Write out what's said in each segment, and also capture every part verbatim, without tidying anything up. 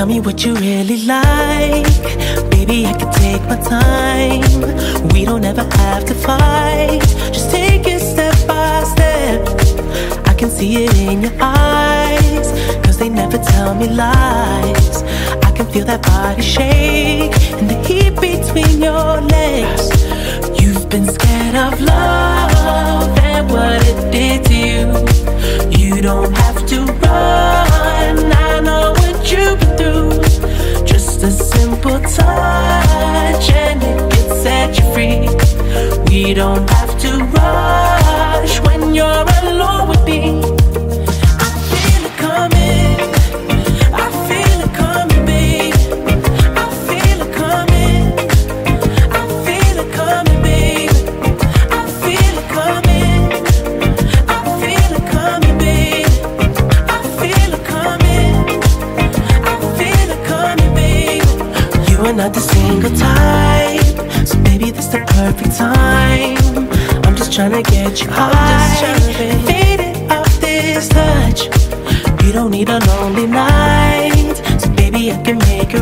Tell me what you really like. Baby, I can take my time. We don't ever have to fight. Just take it step by step. I can see it in your eyes, cause they never tell me lies. I can feel that body shake and the heat between your legs. You've been scared of love and what it did to you. You don't have to run, I know what you've been through. Just a simple touch and it can set you free. We don't have to rush when you're alone with me. I feel it coming, I feel it coming, babe. I feel it coming, I feel it coming, babe. I feel it coming, I feel it coming, babe. I feel it coming, I feel it coming, babe. You are not the single type, so baby, this the perfect time. I'm just tryna get you high, faded off this touch. You don't need a lonely night, so baby, I can make it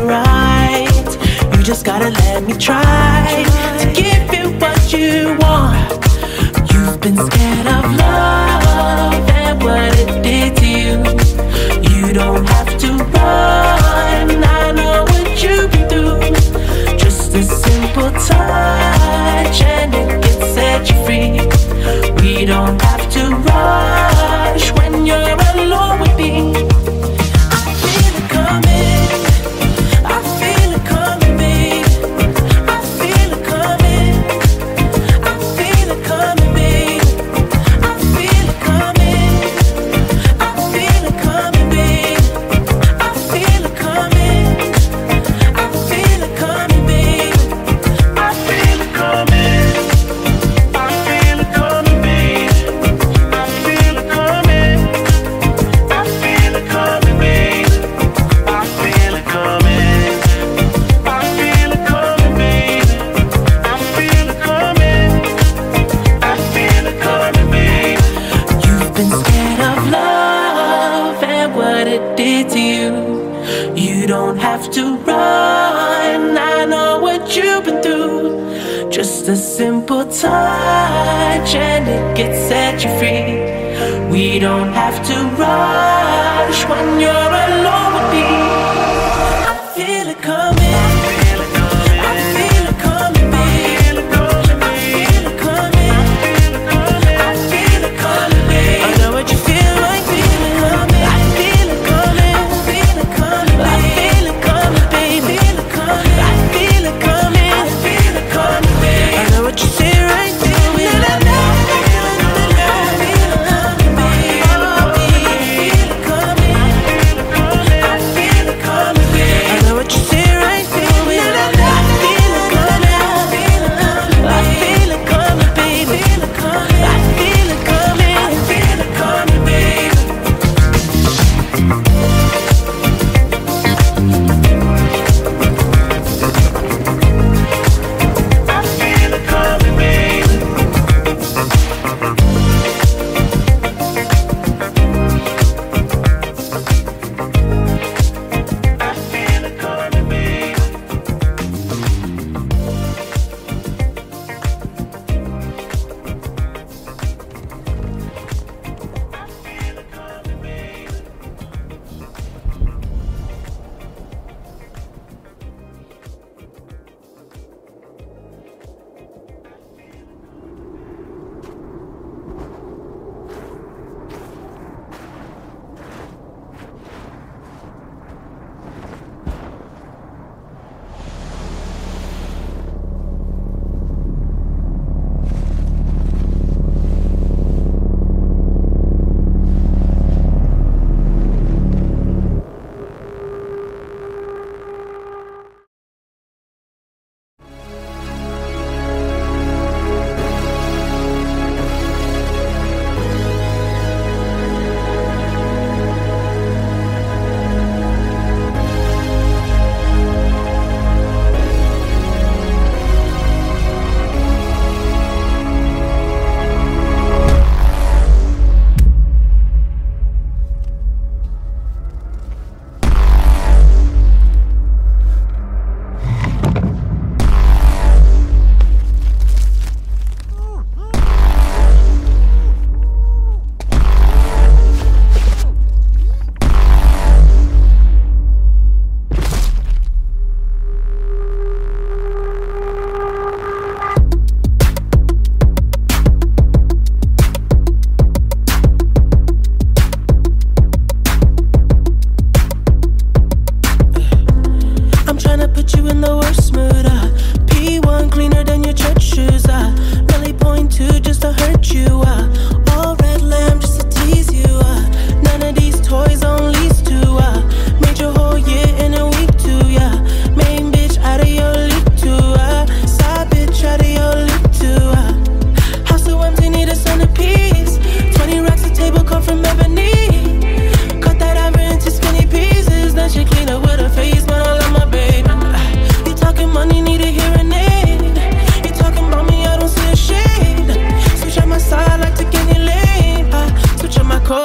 right. You just gotta let me try to give you what you want. You've been scared of love and what it did to you. You don't have to run, I know what you've been through. Just a simple touch and it can set you free. We don't have to rush when you're alone with me. I feel it coming, I feel it coming, babe. I feel it coming, I feel it coming, babe. I feel it coming, I feel it coming, babe. I feel it coming, I feel it coming, babe. I feel it coming, I feel it coming, babe. I feel it coming, I feel it coming, babe. I feel it coming, I feel it coming, babe. I feel it coming, I feel it coming, babe. You've been scared of love and what it did to you. You don't have to run, I know what you've been through. Just a simple touch and it can set you free. We don't have to rush when you're alone with me. I feel it coming, I feel it coming, babe. I feel it coming, I feel it coming, babe. I know what you feel like, feeling coming. I feel it coming, I feel it coming, I feel it coming, babe. I feel it coming, I feel it coming, babe. I know what you say right there. I feel it coming, babe. I feel it coming,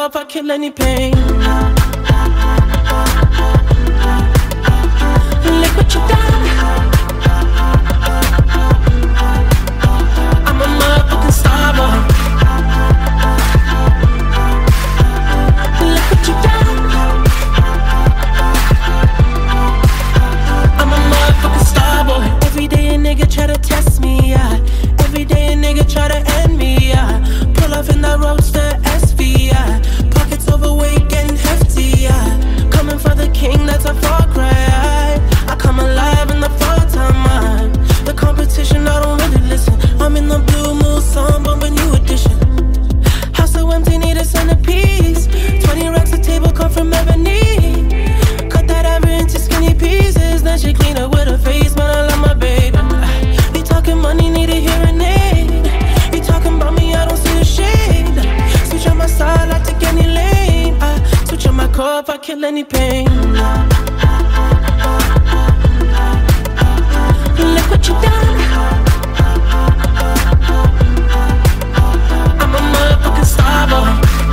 if I kill any pain. Look what you done. I'm a motherfucking star boy. Look what you done. I'm a motherfucking star boy. Every day a nigga try to test me, yeah. Every day a nigga try to end me, yeah. Pull off in that roadster S V, yeah. Pockets overweight getting hefty, yeah. Coming for the king, that's a far cry. I come alive in the fall time, man. The competition, I don't really listen. I'm in the blue moon, song bumping new edition. House so empty, need a centerpiece. Twenty racks a table come from ebony. Cut that ever into skinny pieces. Then she clean up with her face, man, I love my baby. You talking money, need a hearing aid. You talking about me, I don't see a shade. Switch on my side, I take any lane. I switch on my core if I kill any pain. Look what you done. I'm a motherfucking star boy.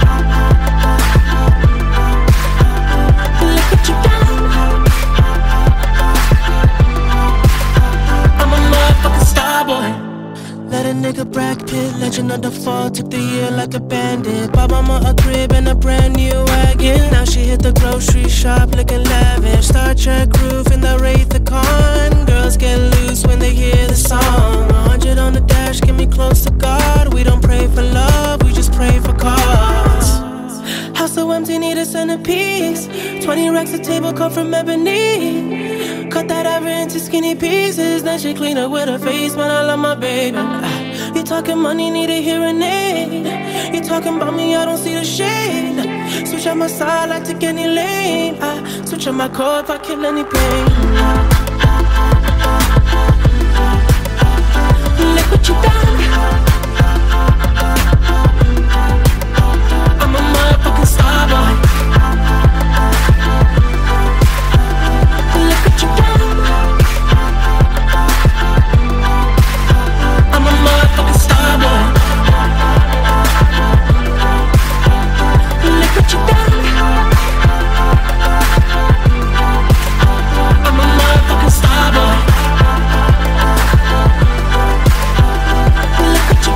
Look what you done. I'm a motherfucking star boy. Let a nigga Brad Pitt, legend of the fall, took the year like a bandit. Bought mama a crib and a brand new wagon. Now she hit the grocery shop looking lavish. Star Trek roof in the Wraith the Con. Girls get loose when they hear the song. A hundred on the dash, get me close to God. We don't pray for love, we just pray for cause. House so empty, need a centerpiece. Twenty racks a table come from ebony. Cut that ever into skinny pieces. Then she clean up with her face, man, I love my baby. You talking money, need a hearing aid. You talking about me, I don't see the shade. Switch on my side, I take any lane. I switch on my core if I kill any pain. Look what you done. I'm a motherfucking star boy. Look what you done. I'm a motherfucking star boy. Look what you done. I'm a motherfucking star boy. Look what you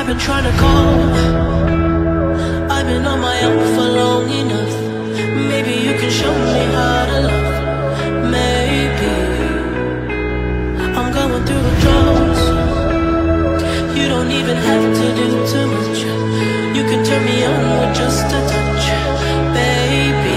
I've been trying to call. I've been on my own for long enough. Maybe you can show me how to love. Maybe I'm going through withdrawals. You don't even have to do too much. You can turn me on with just a touch, baby.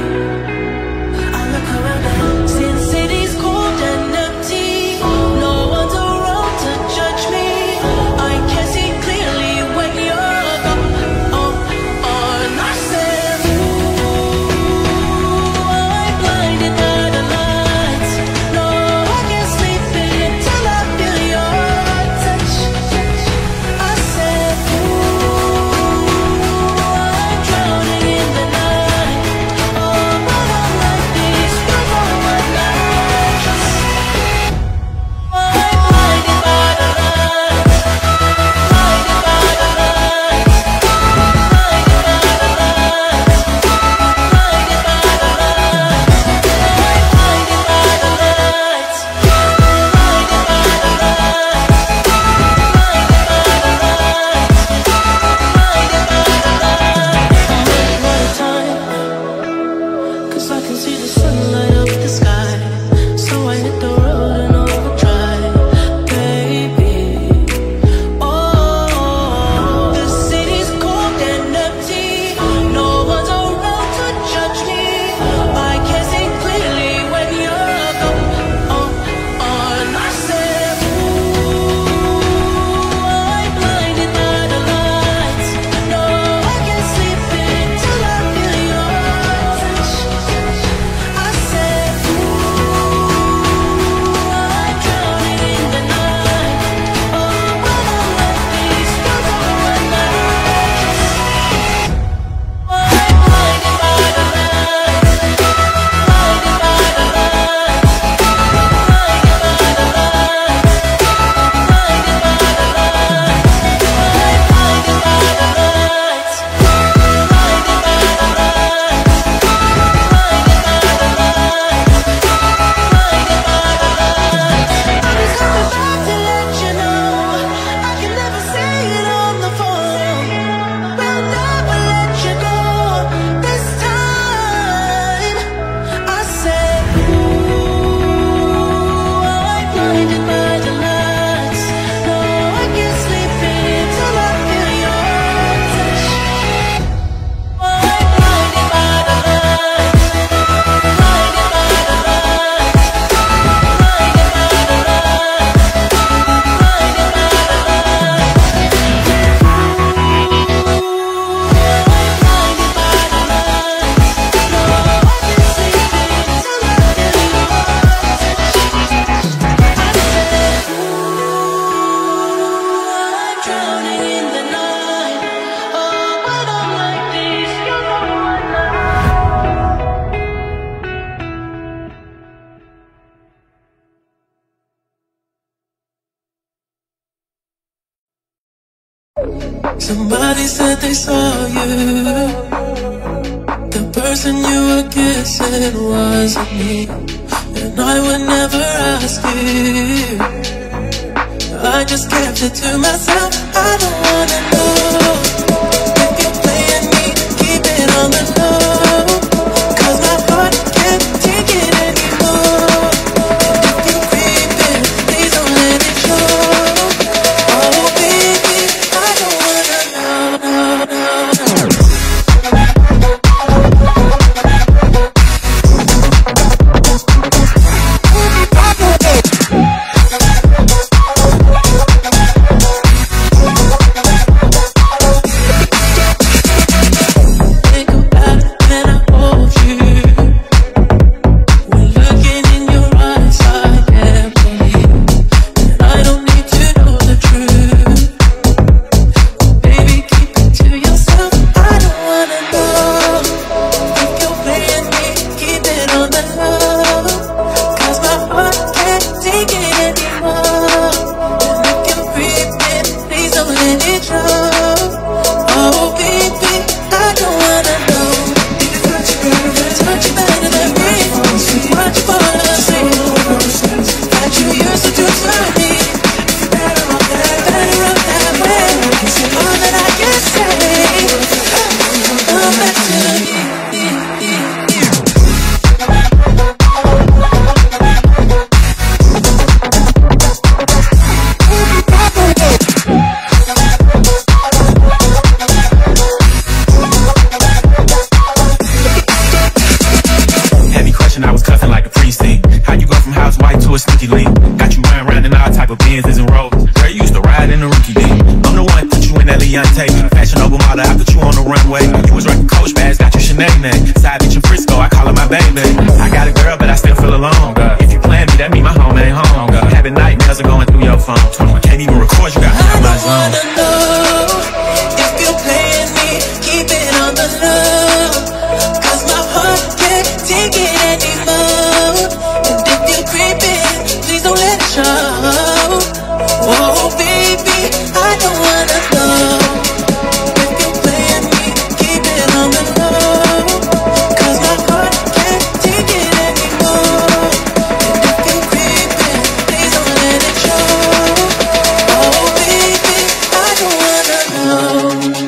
I look around and Sin City's cold and empty. No one's around to judge me. I can see clearly when you're gone. Oh, oh, and I said, ooh, I'm blinded by the lights. No, I can't sleep until I feel your touch. I said, ooh, I'm drowning in the night. Oh, but I'm like this, you know what I just. I'm blinded by the lights. Blinded by the lights. Blinded by the lights. Blinded by the lights. I'm blinded by the lights. Blinded by the lights. Blinded by the lights. Blinded by the lights. I'm running out of time, 'cause I can see the sun light up the sky. So I hit the road and overdrive, baby. Oh, the city's cold and empty. No one's around to judge me. I can see clearly when you're gone. Oh, oh, and I said, ooh, I'm blinded by the lights. No, I can't sleep until I feel your touch. I said, ooh, I'm drowning in the night. Oh, but I'm like this, you know what I just. I'm blinded by the lights. Blinded by the lights. Blinded by the lights. Blinded by the lights. I'm blinded by the lights. Blinded by the lights. Blinded by the lights. Blinded by the lights. I was coming back to let you know I can never say it on the phone. We'll never let you go this time. I said, ooh, I'm blinded by the lights. No, I can't sleep until I feel your touch. I'm blinded by the lights. Blinded by the lights. Blinded by the lights. Blinded by the lights. Somebody said they saw you. The person you were kissing wasn't me, and I would never ask you. I just kept it to myself. I don't wanna know if you're playing me. Keep it on the low, 'cause my heart can't take it anymore. And if you're creeping, please don't let it show. Oh baby, I don't wanna know, no, no, no. Gucci link. Got you riding around in all type of Benzes and Rolls. Girl, you used to ride in the rookie beat. I'm the one put you in that Leontay. Fashion over model, I put you on the runway. You was rocking Coach bags, got you Sinead. Side bitch in Frisco, I call her my baby. I got a girl, but I still feel alone. If you plan me, that mean my home ain't home. Having nightmares are going through your phone. Can't even record, you got me out my zone. I don't wanna know if you're playing me, keep it on the low. Cause my heart can't take it anymore. And if you're creeping, please don't let it show. Oh baby, I don't wanna know if you're playing me, keep it on the low. Cause my heart can't take it anymore. And if you're creeping, please don't let it show. Oh baby, I don't wanna know.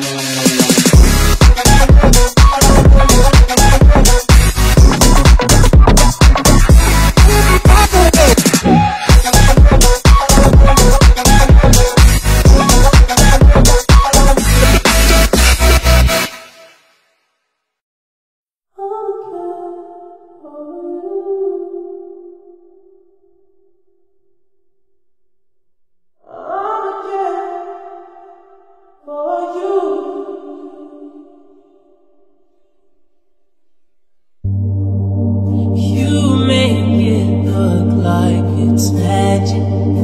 You make it look like it's magic.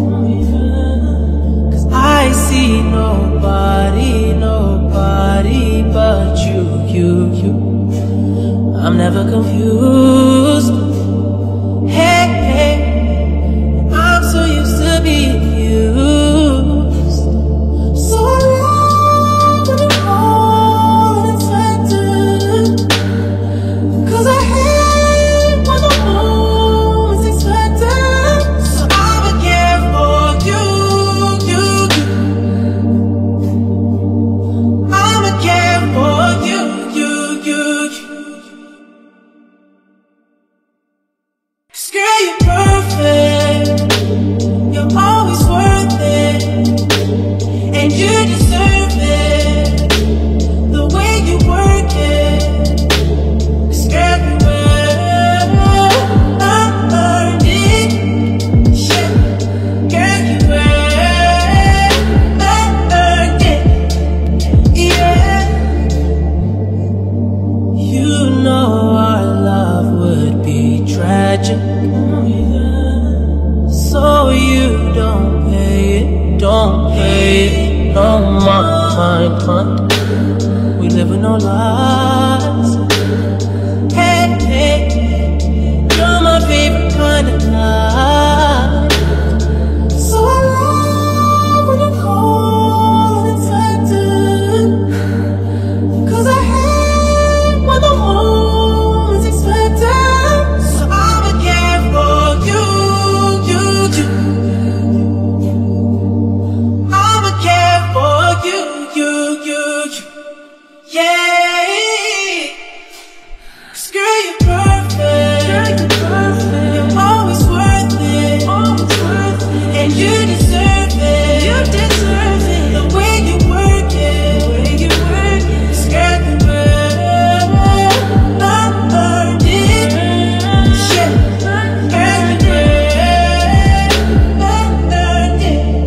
Cause I see nobody, nobody but you, you, you. I'm never confused. Hey, hey, I'm so used to being used. So I love when you call unexpected. Cause I hate when the moment's expected. So I'ma care for you, you, you. I'ma care for you, you, you, you. Girl, you're perfect. You're always worth it. And you deserve it. The way you work it. Cause girl, you earned it. Yeah. Girl, you earned it. Yeah. You know our love would be tragic. So you don't pay it, don't pay it no mind, mind. We live with no lies. Hey, hey, you're my favorite kind of life. So I love when you call unexpected. Cause I hate when the moment's expected. So I'ma care for you, you, you. I'ma care for you, you, you, you. Yeah. Cause girl, you're perfect. You're always worth it. And you deserve it. You deserve it. The way you work it. The way you work it. Cause girl, you earned it. Yeah. Girl, you earned it.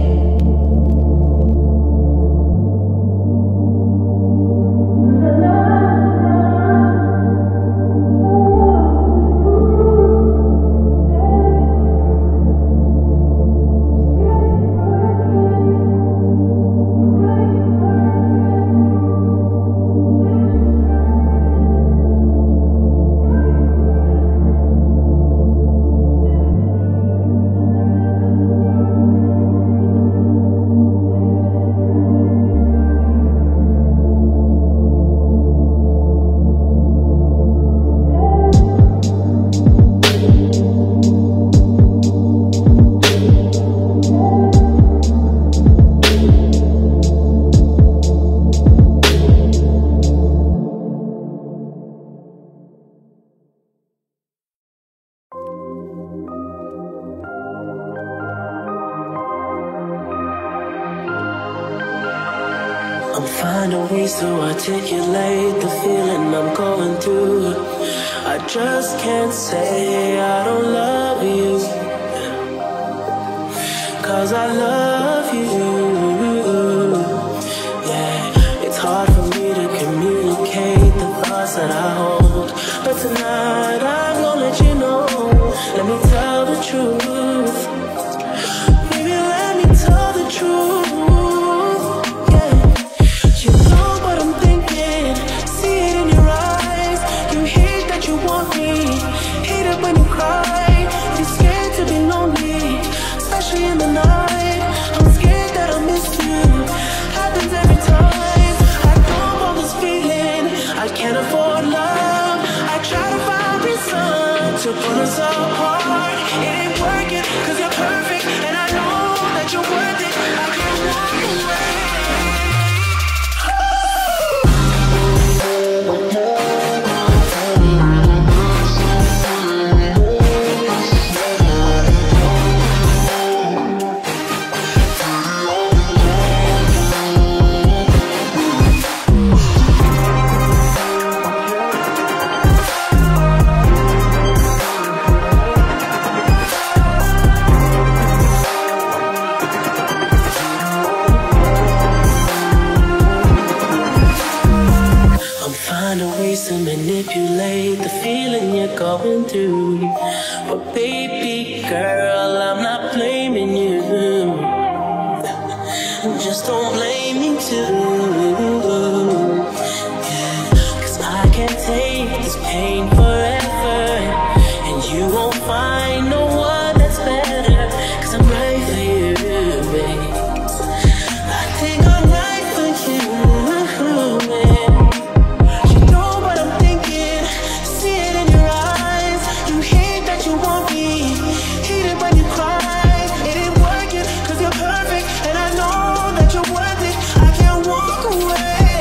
I'm finding ways to articulate the feeling I'm going through. I just can't say I don't love you. cause I love you. Yeah, it's hard for me to communicate the thoughts that I hold, but tonight I'm gonna let you know. Let me tell the truth. Baby, let me tell the truth. Yeah, you know what I'm thinking. See it in your eyes. You hate that you want me. Hate it when you cry. You're scared to be lonely, especially in the night. I'm scared that I'll miss you. Happens every time. I don't want this feeling. I can't afford love. I try to find reason to pull us apart. It ain't working, cause you're perfect, and I know that you're worth it. I can't walk away. To manipulate the feeling you're going through. But baby girl, I'm not blaming you. Just don't blame me too. Yeah, cause I can't take this pain forever, and you won't find no one that's better, cause I'm right for you, babe. I think I'm right for you, babe. Away.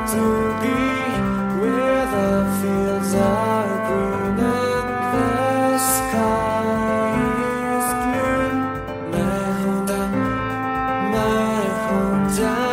to be where the fields are green and the sky is blue. My home, my home.